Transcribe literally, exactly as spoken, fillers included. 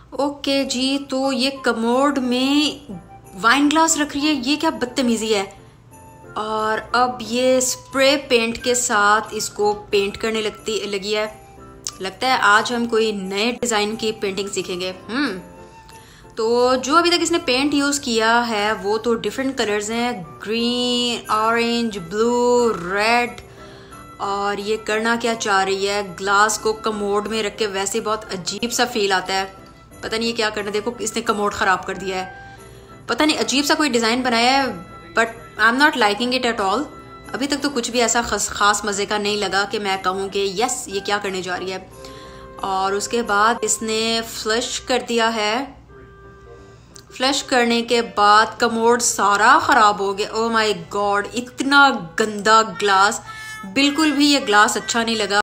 Okay जी, तो ये commode में वाइन ग्लास रख रही है, ये क्या बदतमीजी है। और अब ये स्प्रे पेंट के साथ इसको पेंट करने लगती लगी है। लगता है आज हम कोई नए डिज़ाइन की पेंटिंग सीखेंगे। हम्म तो जो अभी तक इसने पेंट यूज़ किया है वो तो डिफरेंट कलर्स हैं, ग्रीन, ऑरेंज, ब्लू, रेड। और ये करना क्या चाह रही है, ग्लास को कमोड में रख के वैसे बहुत अजीब सा फील आता है। पता नहीं ये क्या करना, देखो इसने कमोड ख़राब कर दिया है। पता नहीं अजीब सा कोई डिज़ाइन बनाया है, but I am not liking it at all. अभी तक तो कुछ भी ऐसा ख़ास मज़े का नहीं लगा कि मैं कहूँ कि यस ये क्या करने जा रही है। और उसके बाद इसने फ्लश कर दिया है। फ्लश करने के बाद कमोड सारा ख़राब हो गया। ओह माय गॉड, इतना गंदा ग्लास, बिल्कुल भी ये ग्लास अच्छा नहीं लगा।